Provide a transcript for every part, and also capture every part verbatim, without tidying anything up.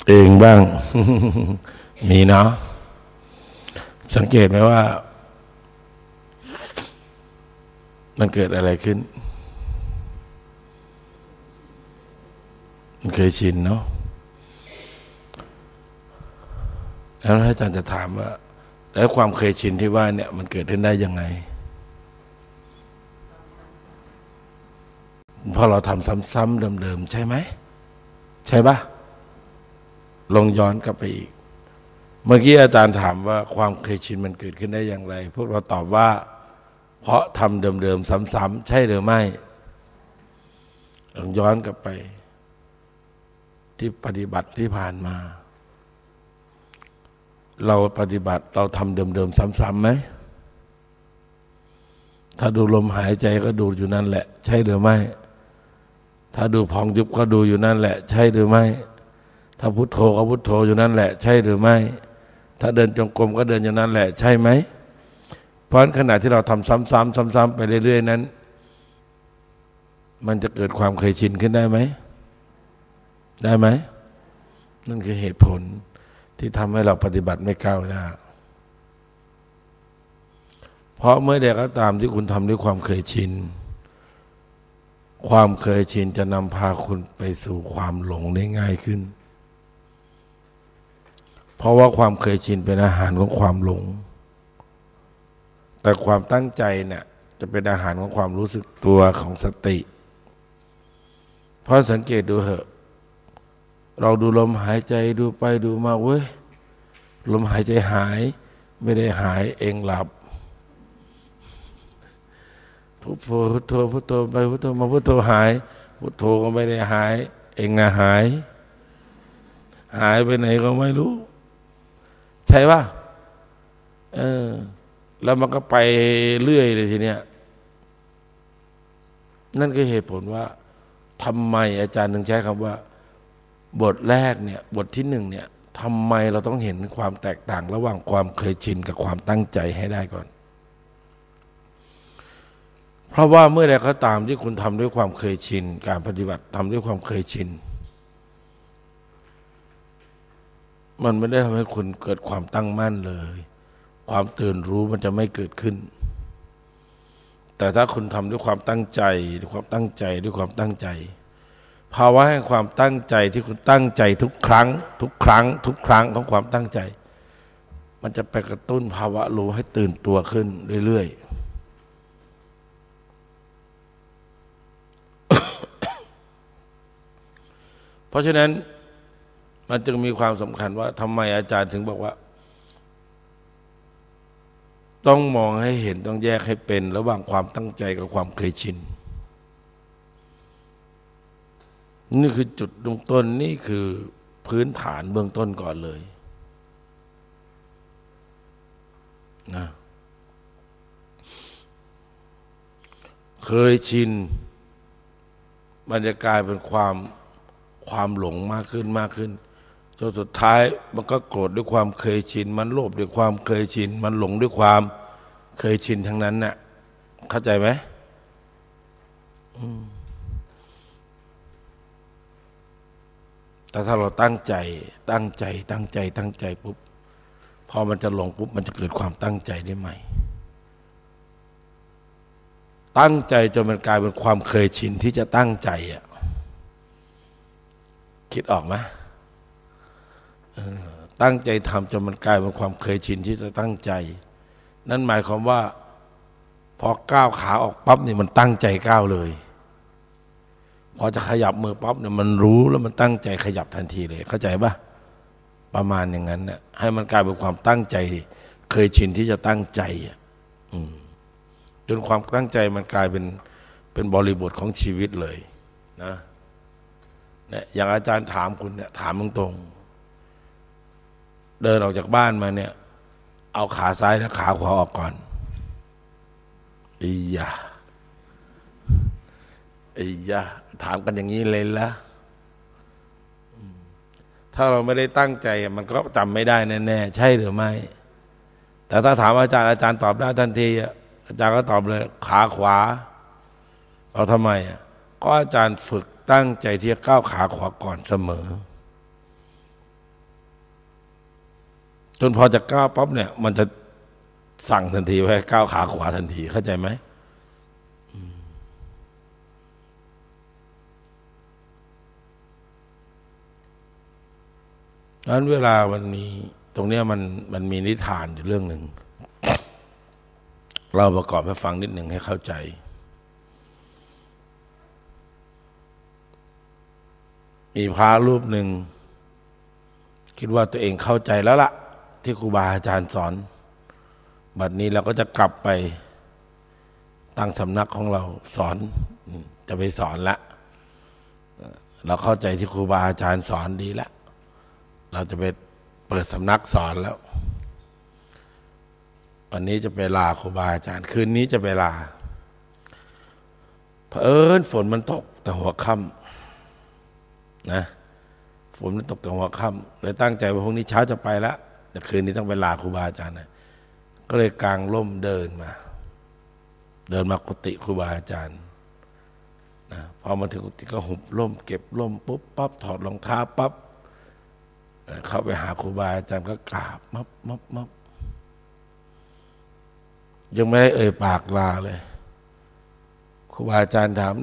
เองบ้าง มีเนาะสังเกตไหมว่ามันเกิดอะไรขึ้นมันเคยชินเนาะแล้วอาจารย์จะถามว่าแล้วความเคยชินที่ว่าเนี่ยมันเกิดขึ้นได้ยังไงพอเราทำซ้ำๆเดิมๆใช่ไหมใช่ปะลองย้อนกลับไปอีกเมื่อกี้อาจารย์ถามว่าความเคยชินมันเกิดขึ้นได้อย่างไรพวกเราตอบว่าเพราะทำเดิมๆซ้ำๆใช่หรือไม่ลองย้อนกลับไปที่ปฏิบัติที่ผ่านมาเราปฏิบัติเราทำเดิมๆซ้ำๆไหมถ้าดูลมหายใจก็ดูอยู่นั่นแหละใช่หรือไม่ถ้าดูพองยุบก็ดูอยู่นั่นแหละใช่หรือไม่ถ้าพุทโธก็พุทโธอยู่นั่นแหละใช่หรือไม่ถ้าเดินจงกรมก็เดินอยู่นั่นแหละใช่ไหมเพราะขณะที่เราทำซ้ำๆซ้ำๆไปเรื่อยๆนั้นมันจะเกิดความเคยชินขึ้นได้ไหมได้ไหมนั่นคือเหตุผลที่ทำให้เราปฏิบัติไม่ก้าวหน้าเพราะเมื่อใดก็ตามที่คุณทำด้วยความเคยชินความเคยชินจะนำพาคุณไปสู่ความหลงได้ง่ายขึ้นเพราะว่าความเคยชินเป็นอาหารของความหลงแต่ความตั้งใจเนี่ยจะเป็นอาหารของความรู้สึกตัวของสติเพราะสังเกตดูเถอะเราดูลมหายใจดูไปดูมาเว้ยลมหายใจหายไม่ได้หายเองหลับพุทโธพุทโธพุทโธไปพุทโธมาพุทโธหายพุทโธก็ไม่ได้หายเองนะหายหายไปไหนก็ไม่รู้ใช่ป่ะเออแล้วมันก็ไปเรื่อยเลยทีเนี้ยนั่นคือเหตุผลว่าทำไมอาจารย์ถึงใช้คำว่าบทแรกเนี่ยบทที่หนึ่งเนี่ยทำไมเราต้องเห็นความแตกต่างระหว่างความเคยชินกับความตั้งใจให้ได้ก่อนเพราะว่าเมื่อใดก็ตามที่คุณทำด้วยความเคยชินการปฏิบัติทำด้วยความเคยชินมันไม่ได้ทำให้คุณเกิดความตั้งมั่นเลยความตื่นรู้มันจะไม่เกิดขึ้นแต่ถ้าคุณทำด้วยความตั้งใจด้วยความตั้งใจด้วยความตั้งใจภาวะแห่งความตั้งใจที่คุณตั้งใจทุกครั้งทุกครั้งทุกครั้งของความตั้งใจมันจะไปกระตุ้นภาวะรู้ให้ตื่นตัวขึ้นเรื่อยๆ เพราะฉะนั้นมันจึงมีความสำคัญว่าทำไมอาจารย์ถึงบอกว่าต้องมองให้เห็นต้องแยกให้เป็นระหว่างความตั้งใจกับความเคยชินนี่คือจุดเริ่มต้นนี่คือพื้นฐานเบื้องต้นก่อนเลยนะเคยชินมันจะกลายเป็นความความหลงมากขึ้นมากขึ้นจนสุดท้ายมันก็โกรธด้วยความเคยชินมันโลภด้วยความเคยชินมันหลงด้วยความเคยชินทั้งนั้นน่ะเข้าใจไหมแต่ถ้าเราตั้งใจตั้งใจตั้งใจตั้งใจปุ๊บพอมันจะหลงปุ๊บมันจะเกิดความตั้งใจได้ใหม่ตั้งใจจนมันกลายเป็นความเคยชินที่จะตั้งใจอ่ะคิดออกไหมตั้งใจทำจนมันกลายเป็นความเคยชินที่จะตั้งใจนั่นหมายความว่าพอก้าวขาออกปั๊บนี่มันตั้งใจก้าวเลยพอจะขยับมือปั๊บเนี่ยมันรู้แล้วมันตั้งใจขยับทันทีเลยเข้าใจป่ะประมาณอย่างนั้นเนี่ยให้มันกลายเป็นความตั้งใจเคยชินที่จะตั้งใจอ่ะจนความตั้งใจมันกลายเป็นเป็นบริบทของชีวิตเลยนะเนี่ยอย่างอาจารย์ถามคุณเนี่ยถามตรงๆเดินออกจากบ้านมาเนี่ยเอาขาซ้ายและขาขวาออกก่อนอียะอียะถามกันอย่างนี้เลยละถ้าเราไม่ได้ตั้งใจมันก็จำไม่ได้แน่ๆใช่หรือไม่แต่ถ้าถามอาจารย์อาจารย์ตอบได้ทันทีอาจารย์ก็ตอบเลยขาขวาเอาทำไมก็อาจารย์ฝึกตั้งใจที่จะก้าวขาขวาก่อนเสมอจนพอจะก้าวปั๊บเนี่ยมันจะสั่งทันทีให้ก้าวขาขวาทันทีเข้าใจไหมดังนั้นเวลามันมีตรงเนี้ยมันมันมีนิทานอยู่เรื่องหนึ่งเราประกอบให้ฟังนิดหนึ่งให้เข้าใจมีพระรูปหนึ่งคิดว่าตัวเองเข้าใจแล้วล่ะที่ครูบาอาจารย์สอนบัดนี้เราก็จะกลับไปตั้งสำนักของเราสอนจะไปสอนละเราเข้าใจที่ครูบาอาจารย์สอนดีแล้วเราจะไปเปิดสำนักสอนแล้ววันนี้จะไปลาครูบาอาจารย์คืนนี้จะไปลาเผอิญฝนมันตกแต่หัวค่ำนะฝนมันตกแต่หัวค่ำเลยตั้งใจว่าพรุ่งนี้เช้าจะไปแล้วแต่คืนนี้ต้องไปลาครูบาอาจารย์นะก็เลยกางร่มเดินมาเดินมากุฏิครูบาอาจารย์นะพอมาถึงกุฏิก็หุบร่มเก็บร่มปุ๊บปั๊บถอดรองเท้าปั๊บเข้าไปหาครูบาอาจารย์ก็กราบมับมับมับยังไม่ได้เอ่ยปากลาเลยครูบาอาจารย์ถาม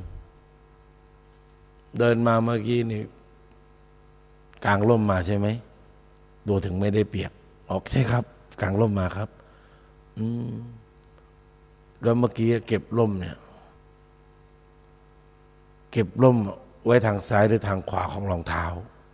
เดินมาเมื่อกี้นี่กางร่มมาใช่ไหมดูถึงไม่ได้เปียกออกใช่ครับกางร่มมาครับอืมแล้วเมื่อกี้เก็บร่มเนี่ยเก็บร่มไว้ทางซ้ายหรือทางขวาของรองเท้า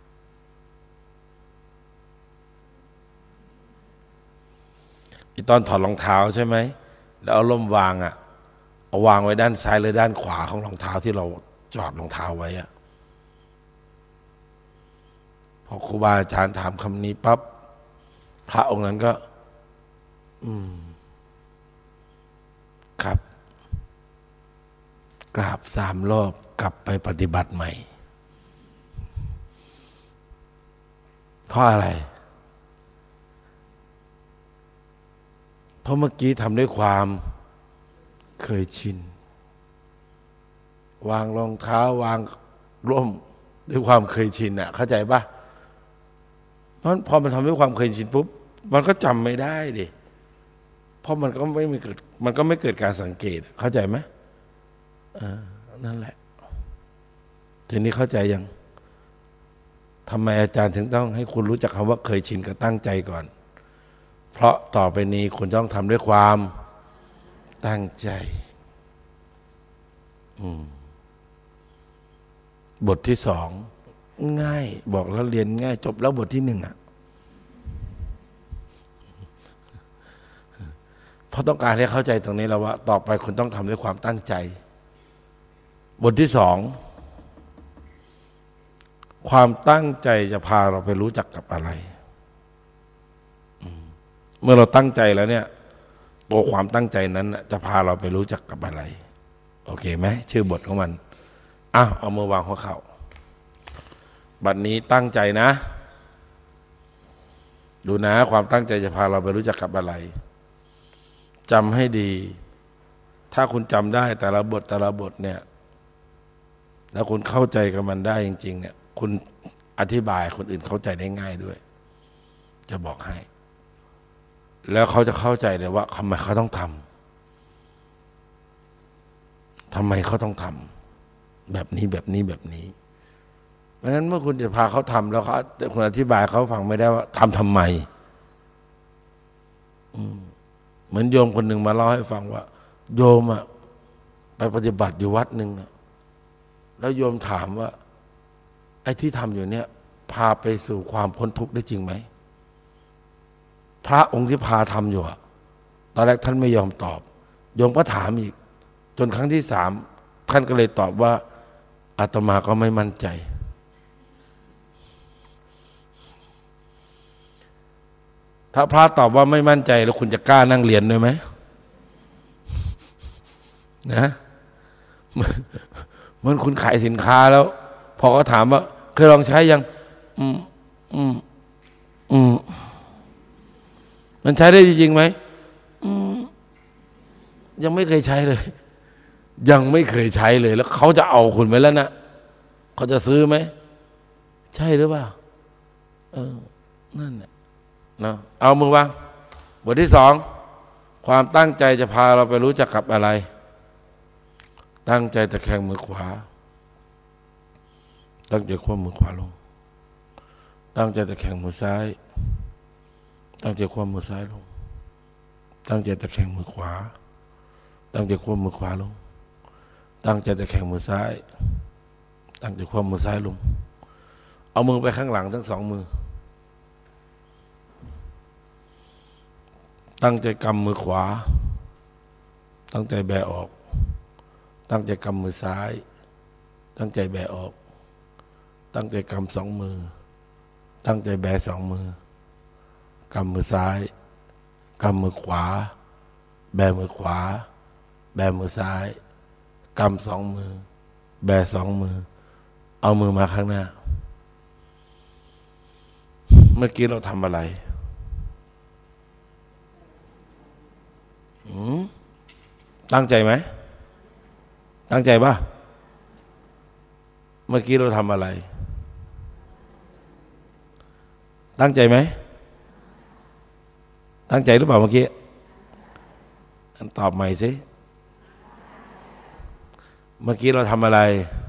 อีตอนถอดรองเท้าใช่ไหมแล้วเอาร่มวางอ่ะเอาวางไว้ด้านซ้ายหรือด้านขวาของรองเท้าที่เราจอดรองเท้าไว้อ่ะพอครูบาอาจารย์ถามคำนี้ปั๊บพระองค์นั้นก็อืมครับกราบสามรอบกลับไปปฏิบัติใหม่เพราะอะไรเพราะเมื่อกี้ทำด้วยความเคยชินวางรองเท้าวางร่มด้วยความเคยชินอ่ะเข้าใจปะเพราะพอมันทำด้วยความเคยชินปุ๊บมันก็จำไม่ได้ดิเพราะมันก็ไม่มีเกิดมันก็ไม่เกิดการสังเกตเข้าใจไหมเออนั่นแหละทีนี้เข้าใจยังทำไมอาจารย์ถึงต้องให้คุณรู้จักคำว่าเคยชินกับตั้งใจก่อนเพราะต่อไปนี้คุณต้องทำด้วยความตั้งใจบทที่สองง่ายบอกแล้วเรียนง่ายจบแล้วบทที่หนึ่งอ่ะเพราะต้องการให้เข้าใจตรงนี้แล้วว่าต่อไปคุณต้องทำด้วยความตั้งใจบทที่สองความตั้งใจจะพาเราไปรู้จักกับอะไรเมื่อเราตั้งใจแล้วเนี่ยตัวความตั้งใจนั้นจะพาเราไปรู้จักกับอะไรโอเคไหมชื่อบทของมันอ้าวเอามือวางหัวเข่าบัดนี้ตั้งใจนะดูนะความตั้งใจจะพาเราไปรู้จักกับอะไรจำให้ดีถ้าคุณจำได้แต่ละบทแต่ละบทเนี่ยแล้วคุณเข้าใจกับมันได้จริงๆเนี่ยคุณอธิบายคนอื่นเข้าใจได้ง่ายด้วยจะบอกให้แล้วเขาจะเข้าใจเลยว่าทำไมเขาต้องทำทำไมเขาต้องทำแบบนี้แบบนี้แบบนี้เพราะฉะนั้นเมื่อคุณจะพาเขาทำแล้วเขาคุณอธิบายเขาฟังไม่ได้ว่าทำทำไมเหมือนโยมคนหนึ่งมาเล่าให้ฟังว่าโยมอะไปปฏิบัติอยู่วัดหนึ่งแล้วโยมถามว่าไอ้ที่ทำอยู่เนี่ยพาไปสู่ความพ้นทุกข์ได้จริงไหมพระองค์ที่พาทำอยู่อะตอนแรกท่านไม่ยอมตอบโยมก็ถามอีกจนครั้งที่สามท่านก็เลยตอบว่าอาตมาก็ไม่มั่นใจถ้าพระตอบว่าไม่มั่นใจแล้วคุณจะกล้านั่งเรียนด้วยไหมนะมันคุณขายสินค้าแล้วพอเขาถามว่าเคยลองใช้ยังอืมอืมอืมมันใช้ได้จริงไหมอืมยังไม่เคยใช้เลยยังไม่เคยใช้เลยแล้วเขาจะเอาคุณไว้แล้วนะเขาจะซื้อไหมใช่หรือเปล่าเออนั่นแหละนะเอามือวางบทที่สองความตั้งใจจะพาเราไปรู้จักกับอะไร ตั้งใจตะแคงมือขวาตั้งใจคว่ำมือขวาลงตั้งใจตะแคงมือซ้ายตั้งใจคว่ำมือซ้ายลงตั้งใจตะแคงมือขวาตั้งใจคว่ำมือขวาลงตั้งใจตะแคงมือซ้ายตั้งใจคว่ำมือซ้ายลงเอามือไปข้างหลังทั้งสองมือตั้งใจกำมือขวาตั้งใจแบออกตั้งใจกำมือซ้ายตั้งใจแบออกตั้งใจกำสองมือตั้งใจแบสองมือกำมือซ้ายกำมือขวาแบมือขวาแบมือซ้ายกำสองมือแบสองมือเอามือมาข้างหน้าเมื่อกี้เราทำอะไรตั้งใจไหมตั้งใจป่ะเมื่อกี้เราทำอะไรตั้งใจไหมตั้งใจหรือเปล่าเมื่อกี้ตอบใหม่สิเมื่อกี้เราทำอะไร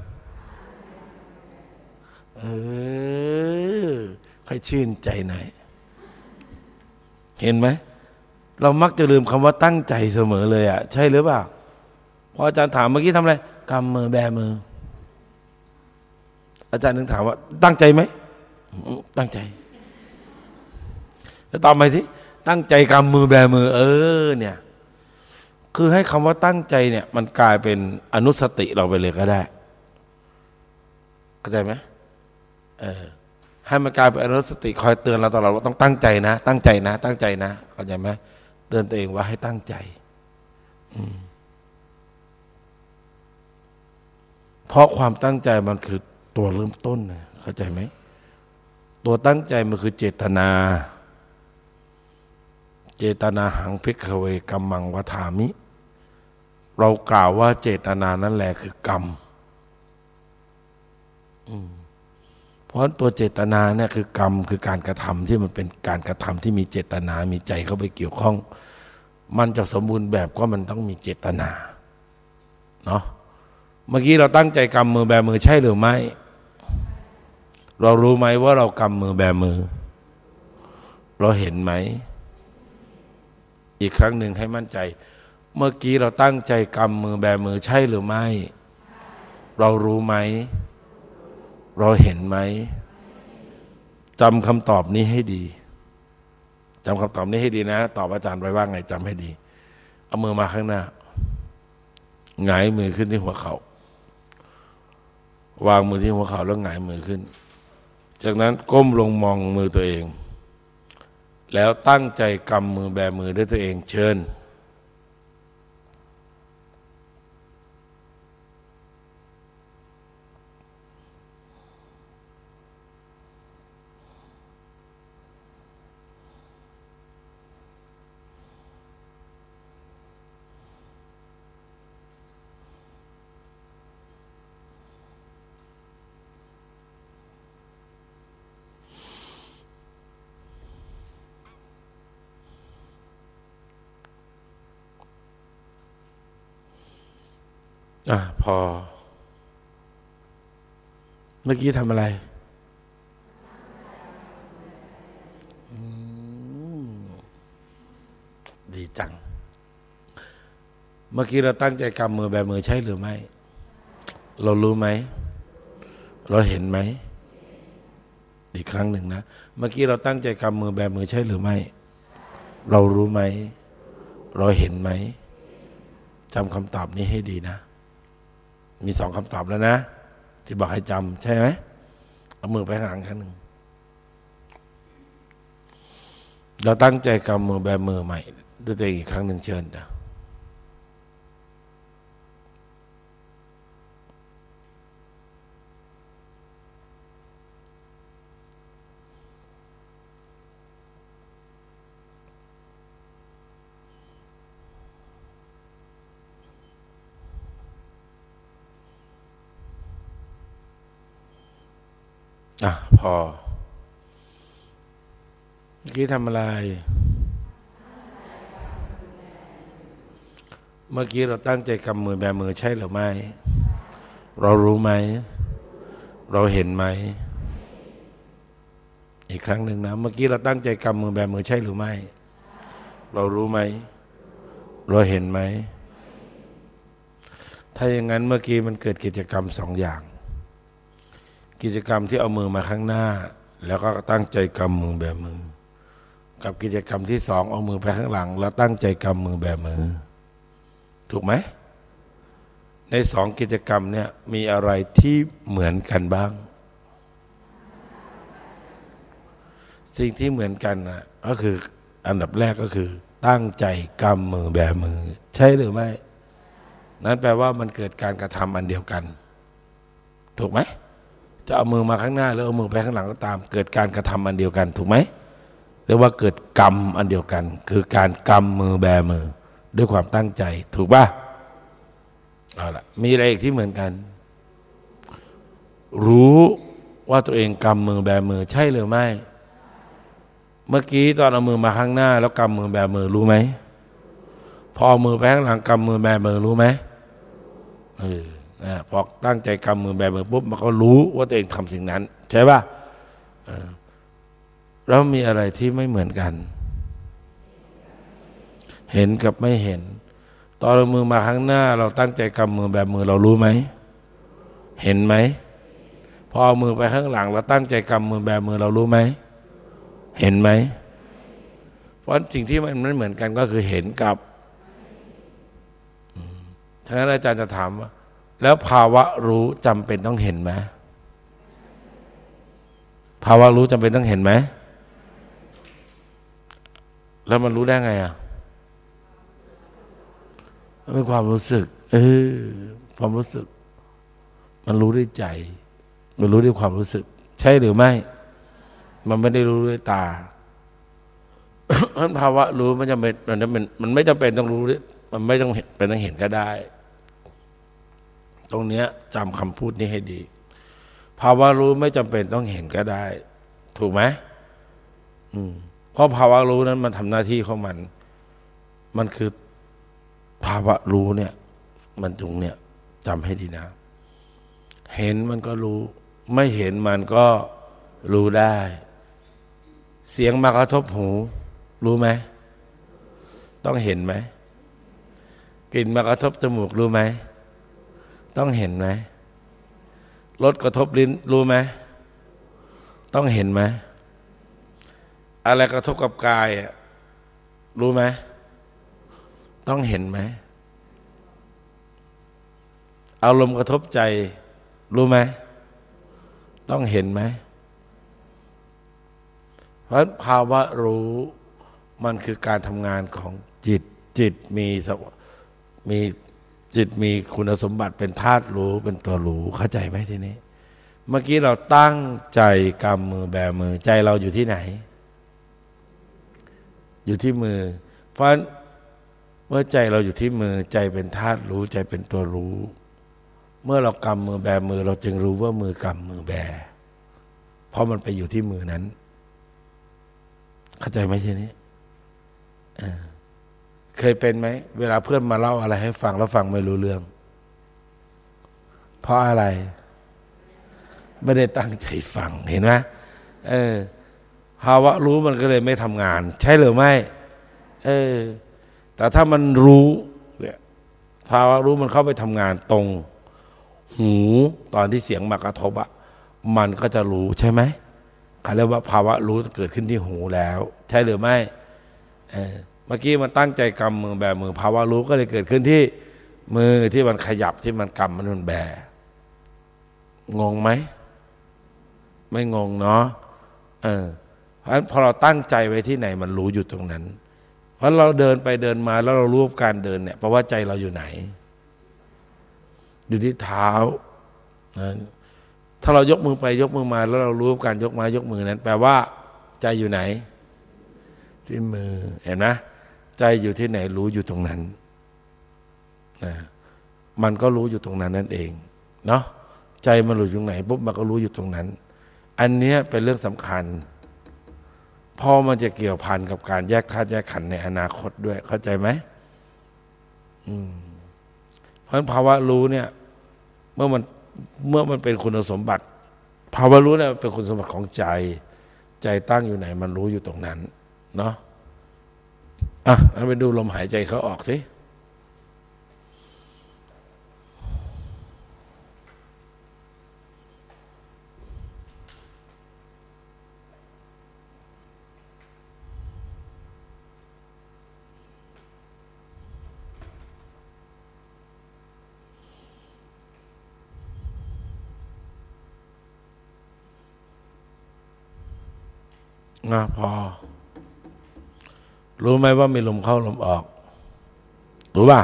เออค่อยชื่นใจหน่อยเห็นไหมเรามักจะลืมคำว่าตั้งใจเสมอเลยอ่ะใช่หรือเปล่าพออาจารย์ถามเมื่อกี้ทำอะไรกำมือแบมืออาจารย์นึงถามว่าตั้งใจไหมตั้งใจแล้วตอบมาสิตั้งใจกำมือแบมือเออเนี่ยคือให้คำว่าตั้งใจเนี่ยมันกลายเป็นอนุสติเราไปเลยก็ได้เข้าใจไหมเออให้มันกลายเป็นอนุสติคอยเตือนเราตลอดว่าต้องตั้งใจนะตั้งใจนะตั้งใจนะเข้าใจไหมเตือนตัวเองว่าให้ตั้งใจอืมเพราะความตั้งใจมันคือตัวเริ่มต้นนะเข้าใจไหมตัวตั้งใจมันคือเจตนาเจตนาหังภิกขเวกัมมังวทามิเรากล่าวว่าเจตนานั่นแหละคือกรรมเพราะตัวเจตนาเนี่ยคือกรรมคือการกระทำที่มันเป็นการกระทำที่มีเจตนามีใจเข้าไปเกี่ยวข้องมันจะสมบูรณ์แบบก็มันต้องมีเจตนาเนาะเมื่อกี้เราตั้งใจกำมือแบมือใช่หรือไม่เรารู้ไหมว่าเรากำมือแบมือเราเห็นไหมอีกครั้งหนึ่งให้มั่นใจเมื่อกี้เราตั้งใจกำมือแบมือใช่หรือไม่เรารู้ไหมเราเห็นไหมจำคำตอบนี้ให้ดีจำคำตอบนี้ให้ดีนะตอบอาจารย์ไว้ว่าไงจำให้ดีเอามือมาข้างหน้าหงายมือขึ้นที่หัวเขาวางมือที่หัวเข่าแล้วหงายมือขึ้นจากนั้นก้มลงมองมือตัวเองแล้วตั้งใจกำมือแบมือด้วยตัวเองเชิญอ่ะพอเมื่อกี้ทำอะไรดีจังเมื่อกี้เราตั้งใจกำมือแบมือใช่หรือไม่เรารู้ไหมเราเห็นไหมอีกครั้งหนึ่งนะเมื่อกี้เราตั้งใจกำมือแบมือใช่หรือไม่เรารู้ไหมเราเห็นไหมจำคำตอบนี้ให้ดีนะมีสองคำตอบแล้วนะที่บอกให้จำใช่ไหมเอามือไปข้างหลังครั้งหนึ่งเราตั้งใจกำมือแบมือใหม่ด้วยตัวเองอีกครั้งหนึ่งเชิญนะอ่ะพอเมื่อกี้ทำอะไรเมื่อกี้เราตั้งใจกำมือแบมือใช่หรือไม่เรารู้ไหมเราเห็นไหมอีกครั้งหนึ่งนะเมื่อกี้เราตั้งใจกำมือแบมือใช่หรือไม่เรารู้ไหมเราเห็นไหมถ้าอย่างนั้นเมื่อกี้มันเกิดกิจกรรมสองอย่างกิจกรรมที่เอามือมาข้างหน้าแล้วก็ตั้งใจกำมือแบมือกับกิจกรรมที่สองเอามือไปข้างหลังแล้วตั้งใจกำมือแบมือถูกไหมในสองกิจกรรมเนี่ยมีอะไรที่เหมือนกันบ้างสิ่งที่เหมือนกันนะก็คืออันดับแรกก็คือตั้งใจกำมือแบมือใช่หรือไม่นั่นแปลว่ามันเกิดการกระทำอันเดียวกันถูกไหมจะเอามือมาข้างหน้าหรือเอามือไปข้างหลังก็ตามเกิดการกระทำอันเดียวกันถูกไหมเรียกว่าเกิดกรรมอันเดียวกันคือการกำมือแบมือด้วยความตั้งใจถูกป่ะเอาล่ะมีอะไรอีกที่เหมือนกันรู้ว่าตัวเองกำมือแบมือใช่หรือไม่เมื่อกี้ตอนเอามือมาข้างหน้าแล้วกำมือแบมือรู้ไหมพอเอามือไปข้างหลังกำมือแบมือรู้ไหมเออนะพอตั้งใจกำมือแบมือปุ๊บมันก็รู้ว่าตัวเองทำสิ่งนั้นใช่ป่ะแล้วมีอะไรที่ไม่เหมือนกันเห็นกับไม่เห็นตอนเอามือมาข้างหน้าเราตั้งใจกำมือแบมือเรารู้ไหมเห็นไหมพอเอามือไปข้างหลังเราตั้งใจกำมือแบมือเรารู้ไหมเห็นไหมเพราะสิ่งที่มันไม่เหมือนกันก็คือเห็นกับทั้งนั้นอาจารย์จะถามว่าแล้วภาวะรู้จำเป็นต้องเห็นไหมภาวะรู้จำเป็นต้องเห็นไหมแล้วมันรู้ได้ไงอ่ะมันเป็นความรู้สึกเออความรู้สึกมันรู้ด้วยใจมันรู้ด้วยความรู้สึกใช่หรือไม่มันไม่ได้รู้ด้วยตาเพราะภาวะรู้มันจำเป็นมันจำเป็นมันไม่จำเป็นต้องรู้มันไม่ต้องเห็นเป็นต้องเห็นก็ได้ตรงเนี้ยจำคำพูดนี้ให้ดีภาวะรู้ไม่จำเป็นต้องเห็นก็ได้ถูกไหมอืมเพราะภาวะรู้นั้นมันทำหน้าที่ของมันมันคือภาวะรู้เนี่ยมันตรงเนี้ยจำให้ดีนะเห็นมันก็รู้ไม่เห็นมันก็รู้ได้เสียงมากระทบหูรู้ไหมต้องเห็นไหมกลิ่นมากระทบจมูกรู้ไหมต้องเห็นไหมรสกระทบลิ้นรู้ไหมต้องเห็นไหมอะไรกระทบกับกายรู้ไหมต้องเห็นไหมอารมณ์กระทบใจรู้ไหมต้องเห็นไหมเพราะภาวะรู้มันคือการทำงานของจิตจิตมีมีจิตมีคุณสมบัติเป็นธาตุรู้เป็นตัวรู้เข้าใจไหมทีนี้เมื่อกี้เราตั้งใจกำมือแบมือใจเราอยู่ที่ไหนอยู่ที่มือเพราะเมื่อใจเราอยู่ที่มือใจเป็นธาตุรู้ใจเป็นตัวรู้เมื่อเรากำมือแบมือเราจึงรู้ว่ามือกำมือแบเพราะมันไปอยู่ที่มือนั้นเข้าใจไหมทีนี้เคยเป็นไหมเวลาเพื่อนมาเล่าอะไรให้ฟังแล้วฟังไม่รู้เรื่องเพราะอะไรไม่ได้ตั้งใจฟังเห็นไหมเออภาวะรู้มันก็เลยไม่ทำงานใช่หรือไม่เออแต่ถ้ามันรู้เนี่ยภาวะรู้มันเข้าไปทำงานตรงหูตอนที่เสียงมากระทบอะมันก็จะรู้ใช่ไหมเขาเรียกว่าภาวะรู้เกิดขึ้นที่หูแล้วใช่หรือไม่เออเมื่อกี้มันตั้งใจกำมือแบมือภาวะรู้ก็เลยเกิดขึ้นที่มือที่มันขยับที่มันกำมันมันแบงงไหมไม่งงเนาะเออเพราะฉะนั้นพอเราตั้งใจไว้ที่ไหนมันรู้อยู่ตรงนั้นเพราะเราเดินไปเดินมาแล้วเรารู้การเดินเนี่ยเพราะว่าใจเราอยู่ไหนอยู่ที่เท้านะถ้าเรายกมือไปยกมือมาแล้วเรารู้การยกมายกมือนั้นแปลว่าใจอยู่ไหนที่มือเห็นไหมใจอยู่ที่ไหนรู้อยู่ตรงนั้นนะมันก็รู้อยู่ตรงนั้นนั่นเองเนาะใจมันรู้อยู่ตรงไหนปุ๊บมันก็รู้อยู่ตรงนั้นอันเนี้ยเป็นเรื่องสำคัญพอมันจะเกี่ยวพันกับการแยกธาตุแยกขันธ์ในอนาคตด้วยเข้าใจไหมอืมเพราะฉะนั้นภาวะรู้เนี่ยเมื่อมันเมื่อมันเป็นคุณสมบัติภาวะรู้เนี่ยเป็นคุณสมบัติของใจใจตั้งอยู่ไหนมันรู้อยู่ตรงนั้นเนาะอ่ะเราไปดูลมหายใจเขาออกสินะพอรู้ไหมว่ามีลมเข้าลมออกรู้ป่ะ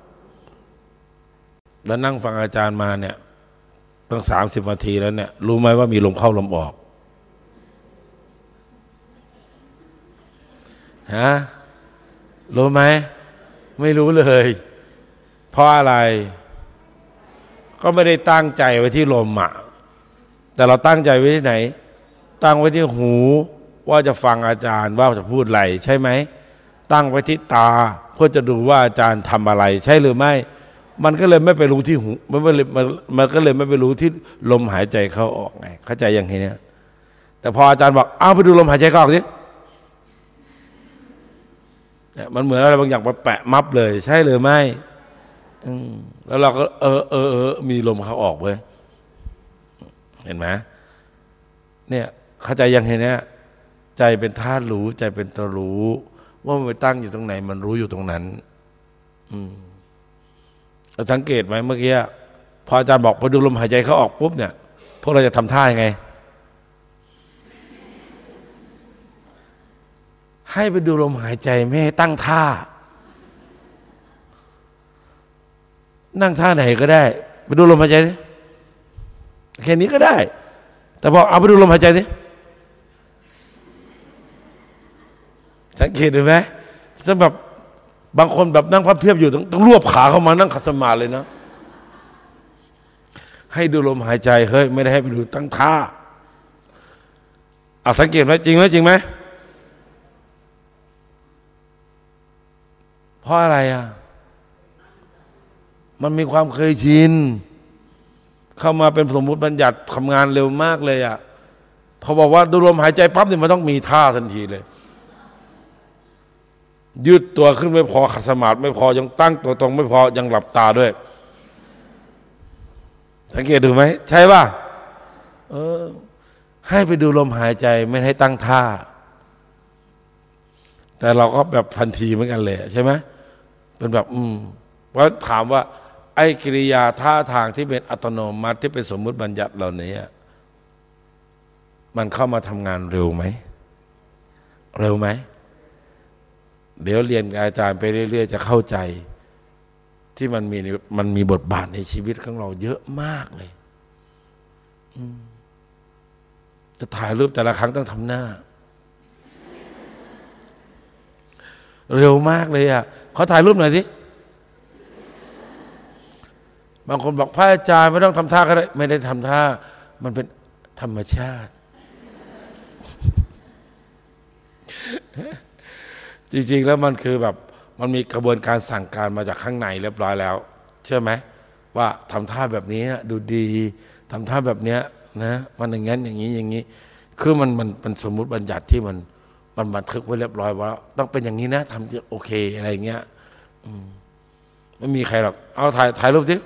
แล้วนั่งฟังอาจารย์มาเนี่ยตั้งสามสิบนาทีแล้วเนี่ยรู้ไหมว่ามีลมเข้าลมออกฮะรู้ไหมไม่รู้เลยเพราะอะไรก็ไม่ได้ตั้งใจไว้ที่ลมอ่ะแต่เราตั้งใจไว้ที่ไหนตั้งไว้ที่หูว่าจะฟังอาจารย์ว่าจะพูดอะไรใช่ไหมตั้งไว้ที่ตาเพื่อจะดูว่าอาจารย์ทำอะไรใช่หรือไม่มันก็เลยไม่ไปรู้ที่หูมันก็เลยมันก็เลยไม่ไปรู้ที่ลมหายใจเข้าออกไงเข้าใจอย่างนี้เนี่ยแต่พออาจารย์บอกเอาไปดูลมหายใจเข้าออกสิมันเหมือนอะไรบางอย่างมาแปะมับเลยใช่หรือไม่แล้วเราก็เออเออเออมีลมเข้าออกเว้ยเห็นไหมเนี่ยเข้าใจยังไงเนี่ยใจเป็นธาตุรู้ใจเป็นตัวรู้ว่ามันไปตั้งอยู่ตรงไหนมันรู้อยู่ตรงนั้นอืมสังเกตไหมเมื่อกี้พออาจารย์บอกไปดูลมหายใจเข้าออกปุ๊บเนี่ยพวกเราจะทำท่ายังไงให้ไปดูลมหายใจไม่ให้ตั้งท่านั่งท่าไหนก็ได้ไปดูลมหายใจสิแค่นี้ก็ได้แต่พอเอาไปดูลมหายใจสิสังเกตดูไหมสำหรับบางคนแบบนั่งพับเพียบอยู่ต้องต้องรวบขาเข้ามานั่งขัดสมาธิเลยนะให้ดูลมหายใจเฮ้ยไม่ได้ให้ไปดูตั้งท่าเอาสังเกตไหมจริงไหมจริงไหมเพราะอะไรอ่ะมันมีความเคยชินเข้ามาเป็นสมมุติบัญญัติทำงานเร็วมากเลยอ่ะพอบอกว่าดูลมหายใจปั๊บเนี่ยมันต้องมีท่าทันทีเลยยืดตัวขึ้นไม่พอขัดสมาธิไม่พอยังตั้งตัวตรงไม่พอยังหลับตาด้วยสังเกตดูไหมใช่ป่ะเออให้ไปดูลมหายใจไม่ให้ตั้งท่าแต่เราก็แบบทันทีเหมือนกันเลยใช่ไหมเป็นแบบอืมเพราะถามว่าไอ้กิริยาท่าทางที่เป็นอัตโนมัติที่เป็นสมมุติบัญญัติเหล่านี้มันเข้ามาทำงานเร็วไหมเร็วไหมเดี๋ยวเรียนกับอาจารย์ไปเรื่อยๆจะเข้าใจที่มันมีมันมีบทบาทในชีวิตของเราเยอะมากเลยจะถ่ายรูปแต่ละครั้งต้องทำหน้าเร็วมากเลยอ่ะเขาถ่ายรูปหน่อยสิบางคนบอกพระอาจารย์ไม่ต้องทำท่าก็ได้ไม่ได้ทำท่ามันเป็นธรรมชาติจริงๆแล้วมันคือแบบมันมีกระบวนการสั่งการมาจากข้างในเรียบร้อยแล้วเชื่อไหมว่าทำท่าแบบนี้ดูดีทำท่าแบบนี้นะมันอย่างนั้นอย่างนี้อย่างนี้คือมันมันเป็นสมมุติบัญญัติที่มันมันบันทึกไว้เรียบร้อยว่าต้องเป็นอย่างนี้นะทำจะโอเคอะไรเงี้ยไม่มีใครหรอกเอาถ่ายถ่ายรูปสิ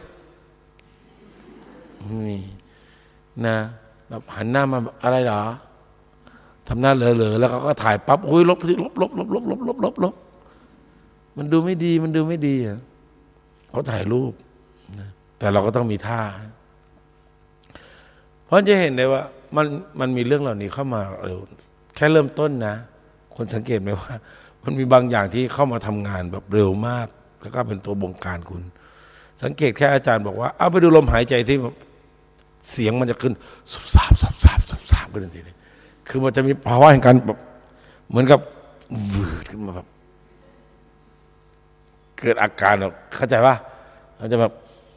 นี่นะแบบหันหน้ามาอะไรเหรอทำหน้าเหลอๆแล้วเขาก็ถ่ายปั๊บอุ้ยลบสิลบลบลบลบลบลบลบลบมันดูไม่ดีมันดูไม่ดีอ่ะเขาถ่ายรูปนะแต่เราก็ต้องมีท่าเพราะจะเห็นได้ว่ามันมันมีเรื่องเหล่านี้เข้ามาเร็วแค่เริ่มต้นนะคนสังเกตไหมว่ามันมีบางอย่างที่เข้ามาทำงานแบบเร็วมากแล้วก็เป็นตัวบงการคุณสังเกตแค่อาจารย์บอกว่าเอาไปดูลมหายใจที่เสียงมันจะขึ้นสับสาบสับสาบสับสาบขึ้นทันทีเลยคือมันจะมีภาวะแห่งการแบบเหมือนกับวืดขึ้นมาแบบเกิดอาการแบบเข้าใจป่ะมันจะแบบ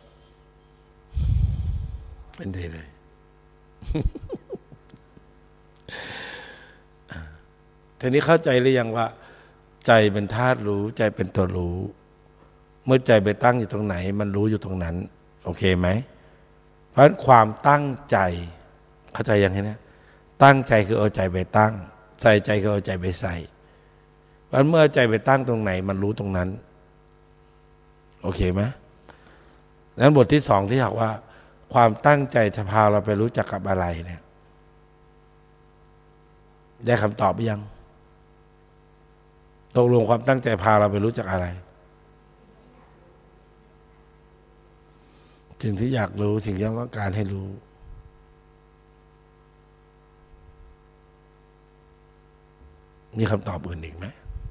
เป็นทีเลยทีนี้เข้าใจหรือยังว่าใจเป็นธาตุรู้ใจเป็นตัวรู้เมื่อใจไปตั้งอยู่ตรงไหนมันรู้อยู่ตรงนั้นโอเคไหมเพราะฉะนั้นความตั้งใจเข้าใจยังไงเนี่ยตั้งใจคือเอาใจไปตั้งใส่ใจคือเอาใจไปใส่เพราะฉะนั้นเมื่อใจไปตั้งตรงไหนมันรู้ตรงนั้นโอเคไหมนั้นบทที่สองที่บอกว่าความตั้งใจจะพาเราไปรู้จักกับอะไรเนี่ยได้คำตอบหรือยังตกลงความตั้งใจพาเราไปรู้จักอะไรสิ่งที่อยากรู้สิ่งที่ต้องการให้รู้มีคำตอบอื่นอีกไหม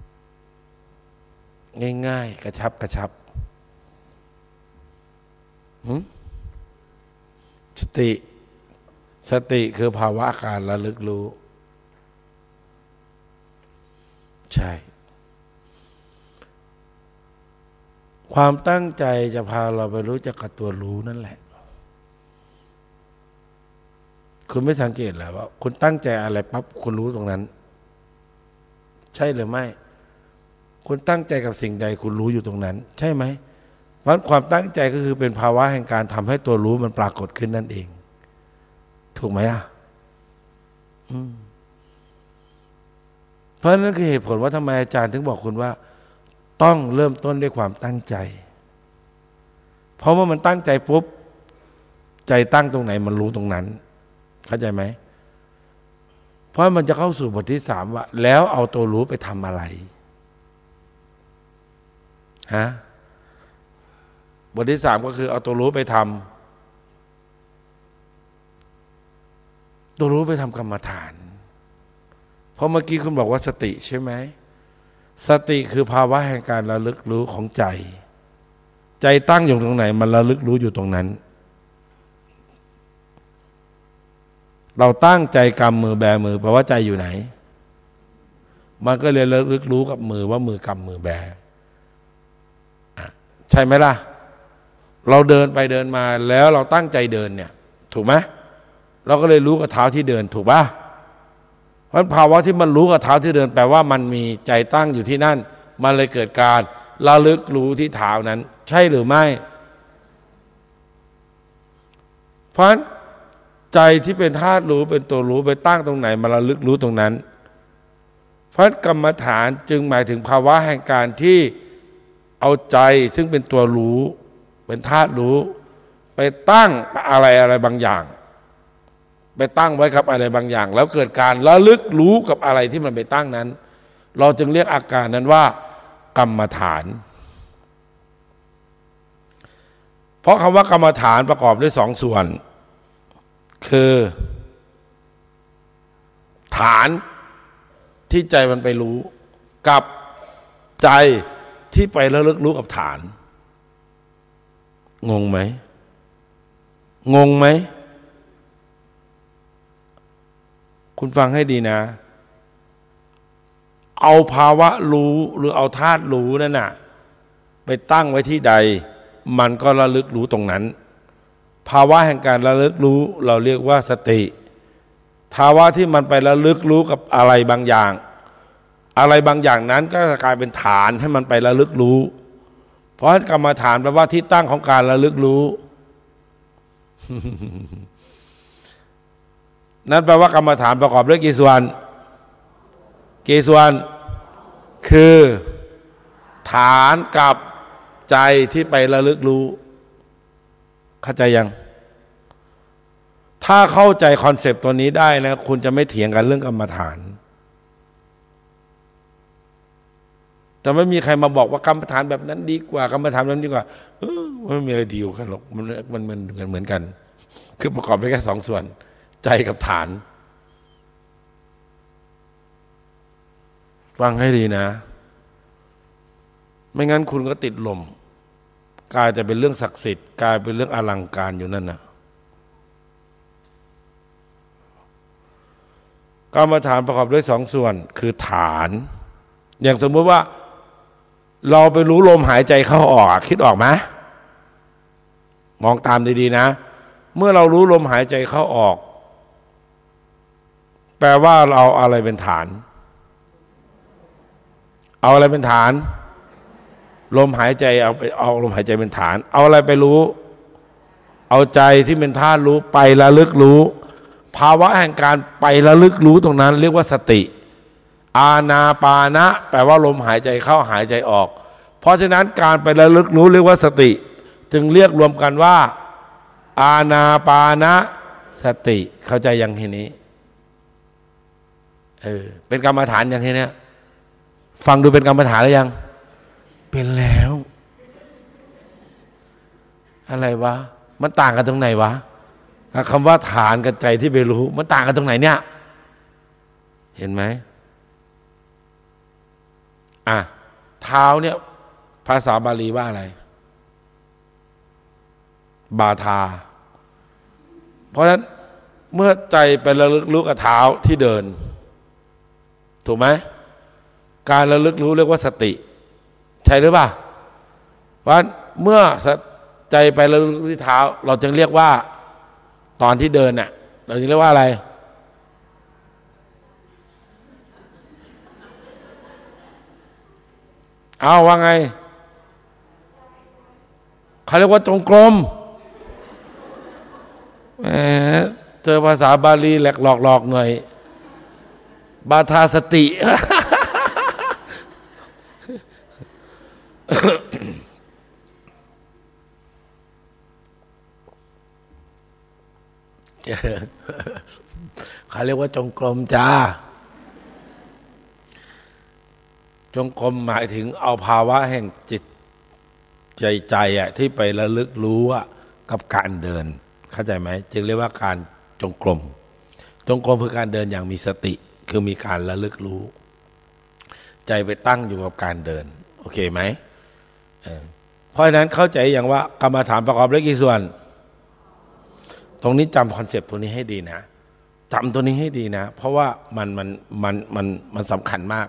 ง่ายๆกระชับกระชับสติสติคือภาวะการระลึกรู้ใช่ความตั้งใจจะพาเราไปรู้จักกับตัวรู้นั่นแหละคุณไม่สังเกตเหรอว่าคุณตั้งใจอะไรปั๊บคุณรู้ตรงนั้นใช่หรือไม่คุณตั้งใจกับสิ่งใดคุณรู้อยู่ตรงนั้นใช่ไหมเพราะความตั้งใจก็คือเป็นภาวะแห่งการทำให้ตัวรู้มันปรากฏขึ้นนั่นเองถูกไหมล่ะอืมเพราะนั่นคือเหตุผลว่าทำไมอาจารย์ถึงบอกคุณว่าต้องเริ่มต้นด้วยความตั้งใจเพราะว่ามันตั้งใจปุ๊บใจตั้งตรงไหนมันรู้ตรงนั้นเข้าใจไหมเพราะมันจะเข้าสู่บทที่สามว่าแล้วเอาตัวรู้ไปทำอะไรฮะบทที่สามก็คือเอาตัวรู้ไปทำตัวรู้ไปทำกรรมฐานเพราะเมื่อกี้คุณบอกว่าสติใช่ไหมสติคือภาวะแห่งการระลึกรู้ของใจใจตั้งอยู่ตรงไหนมันระลึกรู้อยู่ตรงนั้นเราตั้งใจกำมือแบมือแปลว่าใจอยู่ไหนมันก็เลยระลึกรู้กับมือว่ามือกำมือแบใช่ไหมล่ะเราเดินไปเดินมาแล้วเราตั้งใจเดินเนี่ยถูกไหมเราก็เลยรู้กับเท้าที่เดินถูกป่ะเพราะภาวะที่มันรู้กับเท้าที่เดินแปลว่ามันมีใจตั้งอยู่ที่นั่นมันเลยเกิดการระลึกรู้ที่เท้านั้นใช่หรือไม่เพราะใจที่เป็นธาตุรู้เป็นตัวรู้ไปตั้งตรงไหนมันระลึกรู้ตรงนั้นเพราะกรรมฐานจึงหมายถึงภาวะแห่งการที่เอาใจซึ่งเป็นตัวรู้เป็นธาตุรู้ไปตั้งอะไรอะไรบางอย่างไปตั้งไว้กับอะไรบางอย่างแล้วเกิดการระลึกรู้กับอะไรที่มันไปตั้งนั้นเราจึงเรียกอาการนั้นว่ากรรมฐานเพราะคำว่ากรรมฐานประกอบด้วยสองส่วนคือฐานที่ใจมันไปรู้กับใจที่ไประลึกรู้กับฐานงงไหมงงไหมคุณฟังให้ดีนะเอาภาวะรู้หรือเอาธาตุรู้นั่นน่ะไปตั้งไว้ที่ใดมันก็ระลึกรู้ตรงนั้นภาวะแห่งการระลึกรู้เราเรียกว่าสติภาวะที่มันไประลึกรู้กับอะไรบางอย่างอะไรบางอย่างนั้นก็จะกลายเป็นฐานให้มันไประลึกรู้เพราะกรรมฐานแปลว่าที่ตั้งของการระลึกรู้ นั่นแปลว่ากรรมฐานประกอบด้วยกี่ส่วนกี่ส่วนคือฐานกับใจที่ไประลึกรู้เข้าใจยังถ้าเข้าใจคอนเซปต์ตัวนี้ได้นะคุณจะไม่เถียงกันเรื่องกรรมฐานแต่ไม่มีใครมาบอกว่ากรรมฐานแบบนั้นดีกว่ากรรมฐานแบบนั้นดีกว่าเออไม่มีอะไรดีกว่ากันหรอกมันมันมันเหมือนเหมือนกันคือประกอบไปแค่สองส่วนใจกับฐานฟังให้ดีนะไม่งั้นคุณก็ติดลมกลายจะเป็นเรื่องศักดิ์สิทธิ์กลายเป็นเรื่องอลังการอยู่นั่นนะกรรมฐานประกอบด้วยสองส่วนคือฐานอย่างสมมติว่าเราไปรู้ลมหายใจเข้าออกคิดออกไหมมองตามดีๆนะเมื่อเรารู้ลมหายใจเข้าออกแปลว่าเราอะไรเป็นฐานเอาอะไรเป็นฐานลมหายใจเอาไปเอาลมหายใจเป็นฐานเอาอะไรไปรู้เอาใจที่เป็นธาตุรู้ไประลึกรู้ภาวะแห่งการไประลึกรู้ตรงนั้นเรียกว่าสติอานาปานะแปลว่าลมหายใจเข้าหายใจออกเพราะฉะนั้นการไประลึกรู้เรียกว่าสติจึงเรียกรวมกันว่าอานาปานะสติเข้าใจยังทีนี้เออเป็นกรรมฐานอย่างทีเนี้ยฟังดูเป็นกรรมฐานหรือยังเป็นแล้วอะไรวะมันต่างกันตรงไหนวะคำว่าฐานกับใจที่ไปรู้มันต่างกันตรงไหนเนี่ยเห็นไหมอ่ะเท้าเนี่ยภาษาบาลีว่าอะไรบาทาเพราะฉะนั้นเมื่อใจไประลึกรู้กับเท้าที่เดินถูกไหมการระลึกรู้เรียกว่าสติใช่หรือเปล่าเพราะฉะนั้นเมื่อใจไประลึกที่เท้าเราจึงเรียกว่าตอนที่เดินน่ะเราจึงเรียกว่าอะไรเอาว่าไงเขาเรียกว่าจงกรมแหมเจอภาษาบาลีแหลกหลอกๆหน่อยบาทาสติเขาเรียกว่าจงกรมจ้าจงกรมหมายถึงเอาภาวะแห่งจิตใจใจอะที่ไประลึกรู้อะกับการเดินเข้าใจไหมจึงเรียกว่าการจงกรมจงกรมคือการเดินอย่างมีสติคือมีการระลึกรู้ใจไปตั้งอยู่กับการเดินโอเคไหมเออเพราะฉะนั้นเข้าใจอย่างว่ากรรมฐานประกอบด้วยกี่ส่วนตรงนี้จำคอนเซปต์ตัวนี้ให้ดีนะจำตัวนี้ให้ดีนะเพราะว่ามันมันมันมันมันสำคัญมาก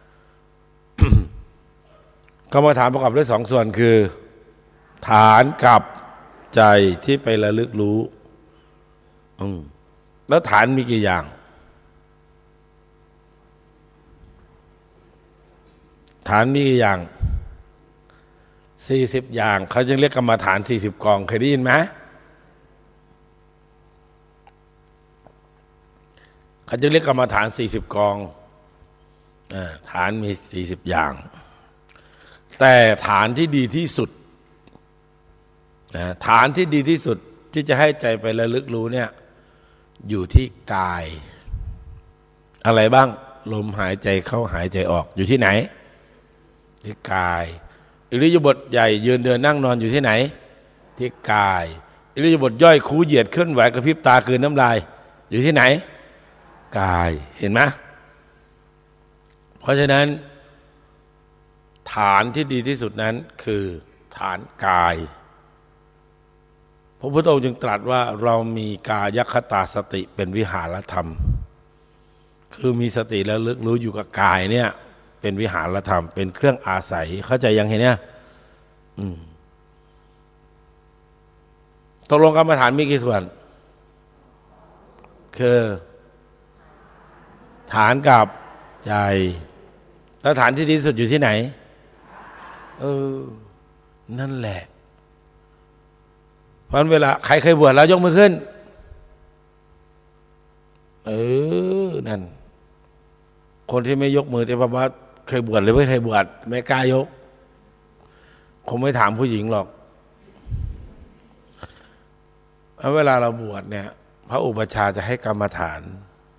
กรรมฐานประกอบด้วยสองส่วนคือฐานกับใจที่ไประลึกรู้อืมแล้วฐานมีกี่อย่างฐานมีกี่อย่างสี่สิบอย่างเขาจึงเรียกกรรมฐานสี่สิบกองเคยได้ยินไหมเขาจึงเรียกกรรมฐานสี่สิบกองฐานมีสี่สิบอย่างแต่ฐานที่ดีที่สุดนะฐานที่ดีที่สุดที่จะให้ใจไประลึกรู้เนี่ยอยู่ที่กายอะไรบ้างลมหายใจเข้าหายใจออกอยู่ที่ไหนที่กายอิริยาบถใหญ่ยืนเดินนั่งนอนอยู่ที่ไหนที่กายอิริยาบถย่อยคูเหยียดเคลื่อนไหวกระพริบตากลืนน้ำลายอยู่ที่ไหนกายเห็นไหมเพราะฉะนั้นฐานที่ดีที่สุดนั้นคือฐานกายพระพุทธองค์จึงตรัสว่าเรามีกายคตาสติเป็นวิหารธรรมคือมีสติแล้วลึกรู้อยู่กับกายเนี่ยเป็นวิหารธรรมเป็นเครื่องอาศัยเข้าใจยังเห็นเนี่ยอืมตกลงกรรมฐานมีกี่ส่วนคือฐานกับใจแล้วฐานที่ดีที่สุดอยู่ที่ไหนเออนั่นแหละเพราะเวลาใครเคยบวชแล้วยกมือขึ้นเออนั่นคนที่ไม่ยกมือแต่ว่าเคยบวชหรือไม่เคยบวชไม่กล้ายกคงไม่ถามผู้หญิงหรอกเวลาเราบวชเนี่ยพระอุปัชฌาย์จะให้กรรมฐาน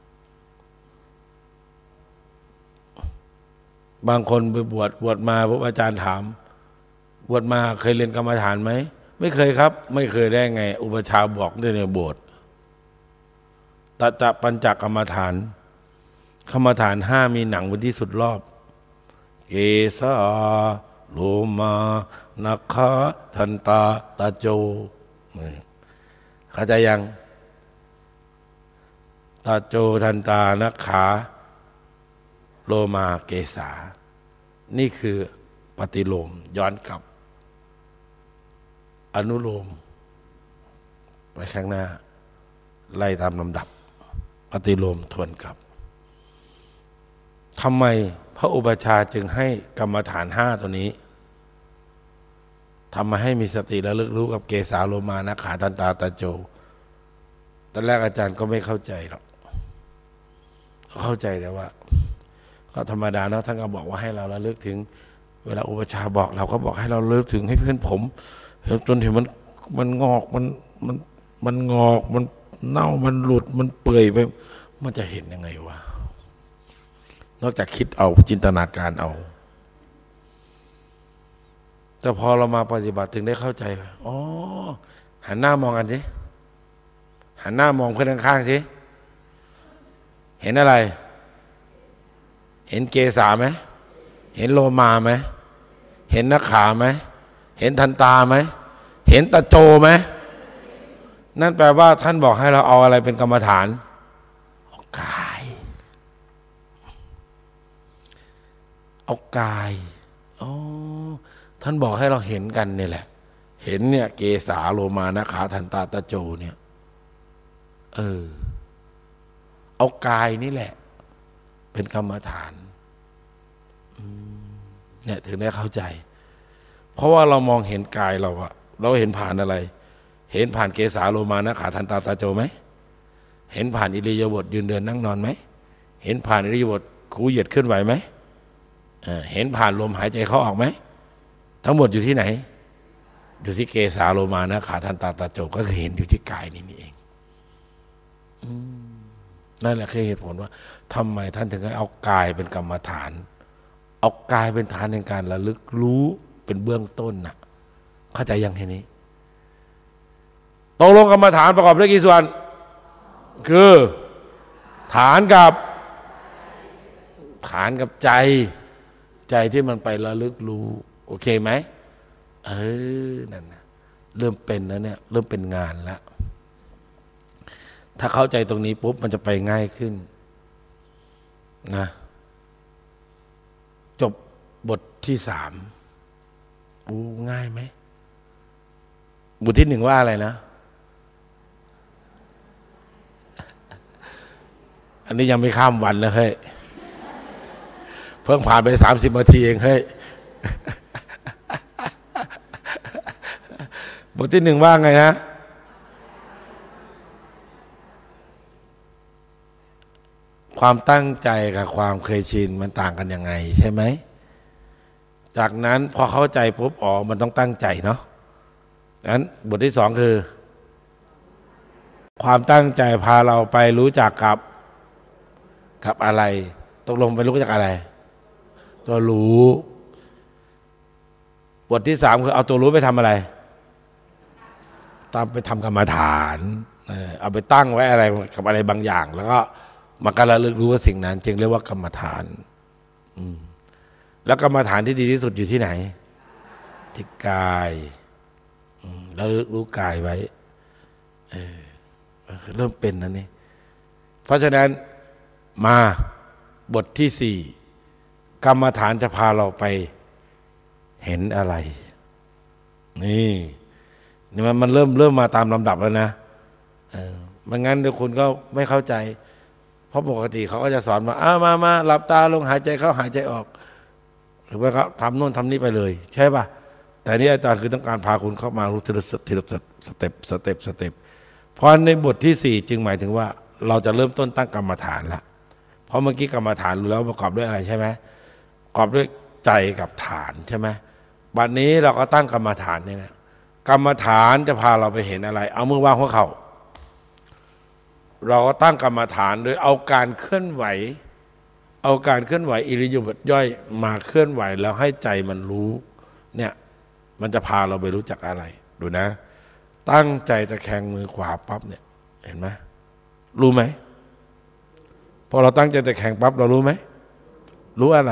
บางคนไปบวชบวชมาพระอาจารย์ถามบวชมาเคยเรียนกรรมฐานไหมไม่เคยครับไม่เคยได้ไงอุปัชฌาย์บอกในในโบสถ์ตะจะปัญจกรรมฐานกรรมฐานห้ามีหนังบนที่สุดรอบเกสาโลมานาคาทันตาตาโจเข้าใจยังตาโจทันตานาขาโลมาเกษานี่คือปฏิโลมย้อนกลับอนุโลมไปข้างหน้าไล่ตามลำดับปฏิโลมทวนกลับทำไมพระอุปชฌาย์จึงให้กรรมฐานห้าตัวนี้ทำมาให้มีสติระลึกรู้กับเกสาโลมานะขาทันตาตาโจตอนแรกอาจารย์ก็ไม่เข้าใจหรอกเข้าใจแต่ว่าก็ธรรมดาเนาะท่านก็บอกว่าให้เราระลึกถึงเวลาอุปชฌาย์บอกเราก็บอกให้เราระลึกถึงให้เส้นผมจนเห็นมันมันงอกมันมันมันงอกมันเน่ามันหลุดมันเปื่อยไปมันจะเห็นยังไงวะนอกจากคิดเอาจินตนาการเอาแต่พอเรามาปฏิบัติถึงได้เข้าใจอ๋อหันหน้ามองกันสิหันหน้ามองเพื่อนข้างๆสิเห็นอะไรเห็นเกศาไหมเห็นโลมาไหมเห็นนักขาไหมเห็นทันตาไหมเห็นตะโจไหมนั่นแปลว่าท่านบอกให้เราเอาอะไรเป็นกรรมฐานเอากายเอากายอ๋อท่านบอกให้เราเห็นกันนี่แหละเห็นเนี่ยเกศาโลมานะขาทันตาตะโจเนี่ยเออเอากายนี่แหละเป็นกรรมฐานเนี่ยถึงได้เข้าใจเพราะว่าเรามองเห็นกายเราอะเราเห็นผ่านอะไรเห็นผ่านเกศาโลมานะขาทันตาตาโจไหมเห็นผ่านอิริยาบถยืนเดินนั่งนอนไหมเห็นผ่านอิริยาบถคูเหยียดเคลื่อนไหวไหมเห็นผ่านลมหายใจเข้าออกไหมทั้งหมดอยู่ที่ไหนอยู่ที่เกศาโลมานะขาทันตาตาโจก็คือเห็นอยู่ที่กายนี่นี่เองนั่นแหละคือเหตุผลว่าทำไมท่านถึงให้เอากายเป็นกรรมฐานเอากายเป็นฐานในการระลึกรู้เป็นเบื้องต้นน่ะเข้าใจยังแค่นี้ตกลงกรรมฐานประกอบด้วยกี่ส่วนคือฐานกับฐานกับใจใจที่มันไประลึกรู้โอเคไหมเออนั่นนะเริ่มเป็นแล้วเนี่ยเริ่มเป็นงานแล้วถ้าเข้าใจตรงนี้ปุ๊บมันจะไปง่ายขึ้นนะจบบทที่สามอู้ง่ายไหมบทที่หนึ่งว่าอะไรนะอันนี้ยังไม่ข้ามวันเลยเฮ้ยเพิ่งผ่านไปสามสิบนาทีเองเฮ้ยบทที่หนึ่งว่าไงนะความตั้งใจกับความเคยชินมันต่างกันยังไงใช่ไหมจากนั้นพอเข้าใจปุ๊บอ๋อมันต้องตั้งใจเนาะงั้นบทที่สองคือความตั้งใจพาเราไปรู้จักกับกับอะไรตกลงไปรู้จักอะไรตัวรู้บทที่สามคือเอาตัวรู้ไปทำอะไรตามไปทำกรรมฐานเอาไปตั้งไว้อะไรกับอะไรบางอย่างแล้วก็มาการระลึกรู้ว่าสิ่งนั้นจึงเรียกว่ากรรมฐานแล้วกรรมฐานที่ดีที่สุดอยู่ที่ไหนที่กายแล้วรู้กายไว้เออเริ่มเป็นนะนี่เพราะฉะนั้นมาบทที่สี่กรรมฐานจะพาเราไปเห็นอะไรนี่นี่มันมันเริ่มเริ่มมาตามลำดับแล้วนะเออไม่งั้นเดี๋ยวคุณก็ไม่เข้าใจเพราะปกติเขาก็จะสอนมาอ้ามามาหลับตาลงหายใจเข้าหายใจออกหรือว่าเขาทำโน่นทำนี่ไปเลยใช่ป่ะแต่นี่อาจารย์คือต้องการพาคุณเข้ามารู้ทีละทีละสเต็ปสเต็ปสเต็ปเพราะในบทที่สี่จึงหมายถึงว่าเราจะเริ่มต้นตั้งกรรมฐานละเพราะเมื่อกี้กรรมฐานรู้แล้วประกอบด้วยอะไรใช่ไหมประกอบด้วยใจกับฐานใช่ไหมบัดนี้เราก็ตั้งกรรมฐานนี่นะกรรมฐานจะพาเราไปเห็นอะไรเอามือวางหัวเข่าเราก็ตั้งกรรมฐานโดยเอาการเคลื่อนไหวเอาการเคลื่อนไหวอิริยาบถย่อยมาเคลื่อนไหวแล้วให้ใจมันรู้เนี่ยมันจะพาเราไปรู้จักอะไรดูนะตั้งใจตะแคงมือขวาปั๊บเนี่ยเห็นไหมรู้ไหมพอเราตั้งใจตะแคงปั๊บเรารู้ไหมรู้อะไร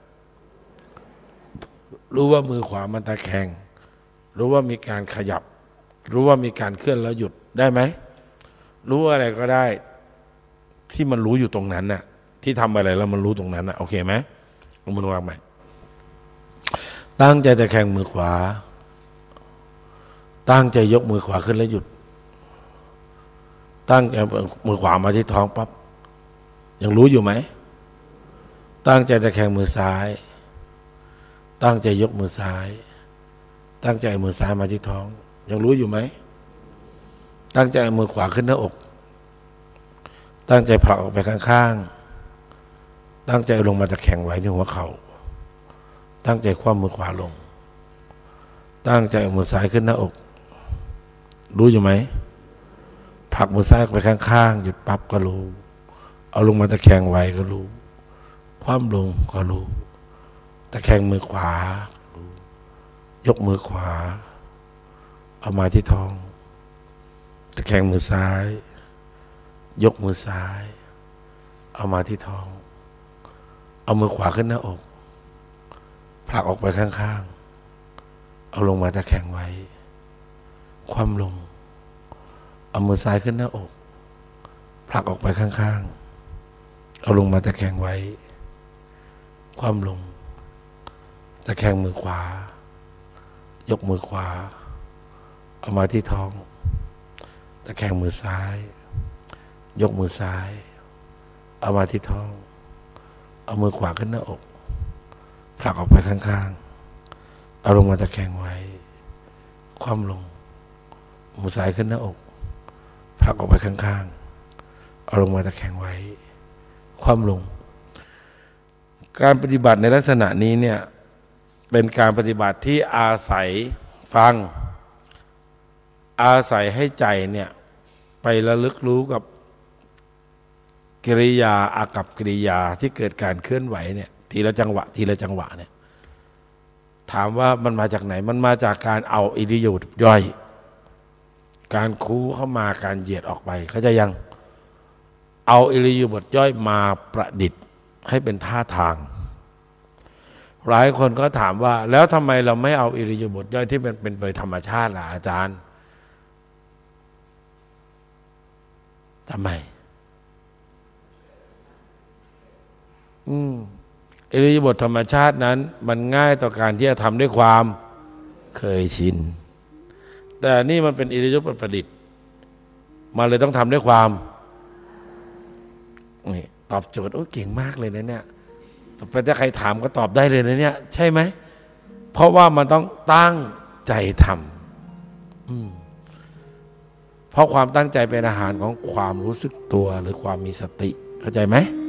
รู้ว่ามือขวามันตะแคงรู้ว่ามีการขยับรู้ว่ามีการเคลื่อนแล้วหยุดได้ไหมรู้อะไรก็ได้ที่มันรู้อยู่ตรงนั้นน่ะที่ทำอะไรแล้วมันรู้ตรงนั้นน่ะโอเคไหมเอามือวางใหม่ตั้งใจตะแคงมือขวาตั้งใจยกมือขวาขึ้นแล้วหยุดตั้งใจมือขวามาที่ท้องปั๊บยังรู้อยู่ไหมตั้งใจตะแคงมือซ้ายตั้งใจยกมือซ้ายตั้งใจมือซ้ายมาที่ท้องยังรู้อยู่ไหมตั้งใจมือขวาขึ้นหน้าอกตั้งใจผลักออกไปข้างๆตั้งใจลงมาตะแคงไว้ที่หัวเข่าตั้งใจคว่ำมือขวาลงตั้งใจเอามือซ้ายขึ้นหน้าอกรู้อยู่ไหมผลักมือซ้ายไปข้างๆหยุดปั๊บก็รู้เอาลงมาตะแคงไว้ก็รู้คว่ำลงก็รู้ตะแคงมือขวายกมือขวาเอามาที่ท้องตะแคงมือซ้ายยกมือซ้ายเอามาที่ท้องเอามือขวาขึ้นหน้าอกผลักออกไปข้างๆเอาลงมาตะแคงไว้คว่ำลงเอามือซ้ายขึ้นหน้าอกผลักออกไปข้างๆเอาลงมาตะแคงไว้คว่ำลงตะแคงมือขวายกมือขวาเอามาที่ท้องตะแคงมือซ้ายยกมือซ้ายเอามาที่ท้องเอามือขวาขึ้นหน้าอกผลักออกไปข้างๆเอาลงมาตะแคงไว้คว่ำลงมือซ้ายขึ้นหน้าอกผลักออกไปข้างๆเอาลงมาตะแคงไว้คว่ำลงการปฏิบัติในลักษณะนี้เนี่ยเป็นการปฏิบัติที่อาศัยฟังอาศัยให้ใจเนี่ยไประลึกรู้กับกิริยาอากัปกิริยาที่เกิดการเคลื่อนไหวเนี่ยทีละจังหวะทีละจังหวะเนี่ยถามว่ามันมาจากไหนมันมาจากการเอาอิริยาบถย่อยการคู้เข้ามาการเหยียดออกไปเขาจะยังเอาอิริยาบถย่อยมาประดิษฐ์ให้เป็นท่าทางหลายคนก็ถามว่าแล้วทำไมเราไม่เอาอิริยาบถย่อยที่เป็นเป็นโดยธรรมชาติล่ะอาจารย์ทำไมอืมอิริยาบถธรรมชาตินั้นมันง่ายต่อการที่จะทำด้วยความเคยชินแต่นี่มันเป็นอิริยาบถประดิษฐ์มันเลยต้องทำด้วยความนี่ตอบโจทย์โอ้เก่งมากเลยนะเนี่ยต่อไปถ้าใครถามก็ตอบได้เลยนะเนี่ยใช่ไหมเพราะว่ามันต้องตั้งใจทำอืมเพราะความตั้งใจเป็นอาหารของความรู้สึกตัวหรือความมีสติเข้าใจไหม